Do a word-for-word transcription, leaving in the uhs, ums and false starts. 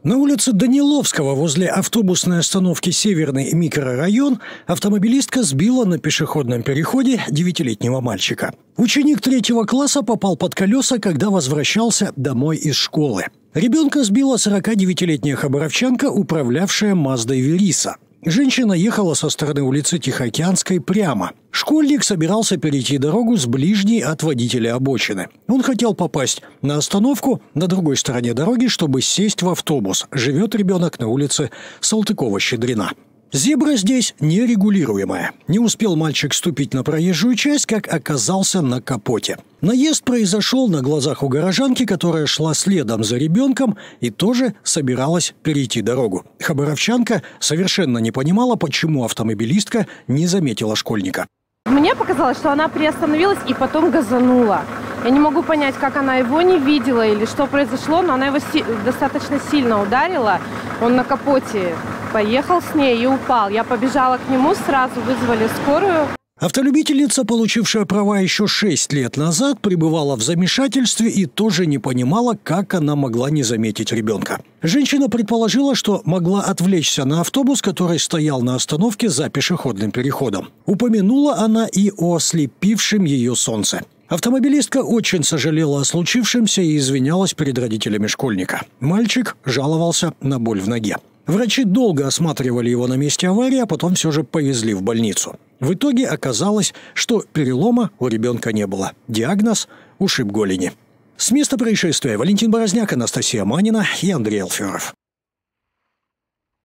На улице Даниловского возле автобусной остановки «Северный микрорайон» автомобилистка сбила на пешеходном переходе девятилетнего мальчика. Ученик третьего класса попал под колеса, когда возвращался домой из школы. Ребенка сбила сорокадевятилетняя хабаровчанка, управлявшая Маздой Вериса. Женщина ехала со стороны улицы Тихоокеанской прямо. Школьник собирался перейти дорогу с ближней от водителя обочины. Он хотел попасть на остановку на другой стороне дороги, чтобы сесть в автобус. Живет ребенок на улице Салтыкова-Щедрина. Зебра здесь нерегулируемая. Не успел мальчик ступить на проезжую часть, как оказался на капоте. Наезд произошел на глазах у горожанки, которая шла следом за ребенком и тоже собиралась перейти дорогу. Хабаровчанка совершенно не понимала, почему автомобилистка не заметила школьника. Мне показалось, что она приостановилась и потом газанула. Я не могу понять, как она его не видела или что произошло, но она его си- достаточно сильно ударила. Он на капоте поехал с ней и упал. Я побежала к нему, сразу вызвали скорую. Автолюбительница, получившая права еще шесть лет назад, пребывала в замешательстве и тоже не понимала, как она могла не заметить ребенка. Женщина предположила, что могла отвлечься на автобус, который стоял на остановке за пешеходным переходом. Упомянула она и о ослепившем ее солнце. Автомобилистка очень сожалела о случившемся и извинялась перед родителями школьника. Мальчик жаловался на боль в ноге. Врачи долго осматривали его на месте аварии, а потом все же повезли в больницу. В итоге оказалось, что перелома у ребенка не было. Диагноз – ушиб голени. С места происшествия Валентин Борозняк, Анастасия Манина и Андрей Алферов.